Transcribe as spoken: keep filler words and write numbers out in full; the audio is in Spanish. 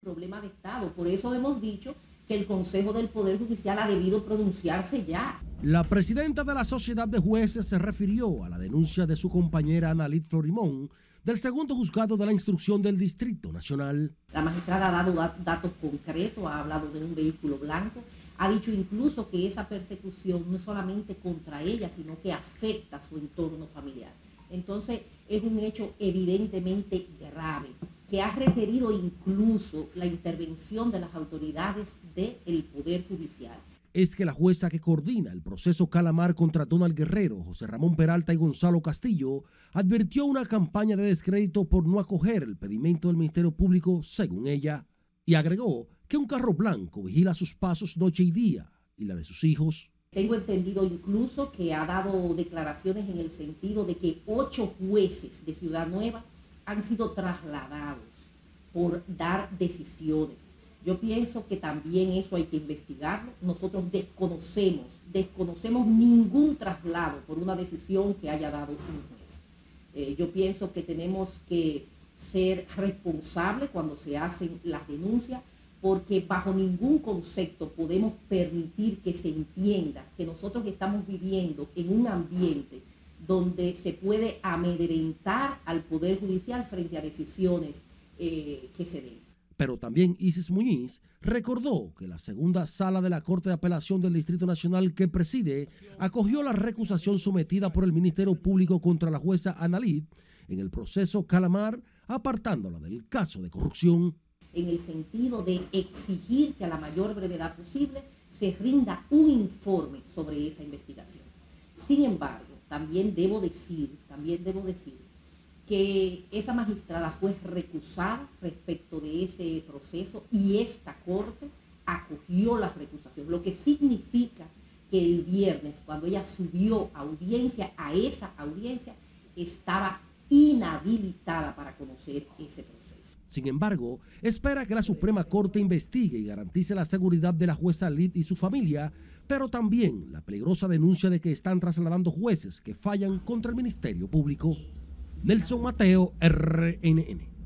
problema de Estado. Por eso hemos dicho que el Consejo del Poder Judicial ha debido pronunciarse ya. La presidenta de la Sociedad de Jueces se refirió a la denuncia de su compañera Analit Florimón del segundo juzgado de la instrucción del Distrito Nacional. La magistrada ha dado datos concretos, ha hablado de un vehículo blanco, ha dicho incluso que esa persecución no es solamente contra ella, sino que afecta a su entorno familiar. Entonces es un hecho evidentemente grave, que ha requerido incluso la intervención de las autoridades del Poder Judicial. Es que la jueza que coordina el proceso Calamar contra Donald Guerrero, José Ramón Peralta y Gonzalo Castillo advirtió una campaña de descrédito por no acoger el pedimento del Ministerio Público, según ella, y agregó que un carro blanco vigila sus pasos noche y día y la de sus hijos. Tengo entendido incluso que ha dado declaraciones en el sentido de que ocho jueces de Ciudad Nueva han sido trasladados por dar decisiones. Yo pienso que también eso hay que investigarlo. Nosotros desconocemos, desconocemos ningún traslado por una decisión que haya dado un juez. Eh, yo pienso que tenemos que ser responsables cuando se hacen las denuncias, porque bajo ningún concepto podemos permitir que se entienda que nosotros estamos viviendo en un ambiente donde se puede amedrentar al Poder Judicial frente a decisiones eh, que se den. Pero también Isis Muñiz recordó que la segunda sala de la Corte de Apelación del Distrito Nacional que preside acogió la recusación sometida por el Ministerio Público contra la jueza Analit en el proceso Calamar, apartándola del caso de corrupción. En el sentido de exigir que a la mayor brevedad posible se rinda un informe sobre esa investigación. Sin embargo, también debo decir, también debo decir que esa magistrada fue recusada respecto de ese proceso y esta Corte acogió la recusación, lo que significa que el viernes, cuando ella subió a audiencia, a esa audiencia, estaba inhabilitada para conocer ese proceso. Sin embargo, espera que la Suprema Corte investigue y garantice la seguridad de la jueza Lid y su familia, pero también la peligrosa denuncia de que están trasladando jueces que fallan contra el Ministerio Público. Nelson Mateo, R N N.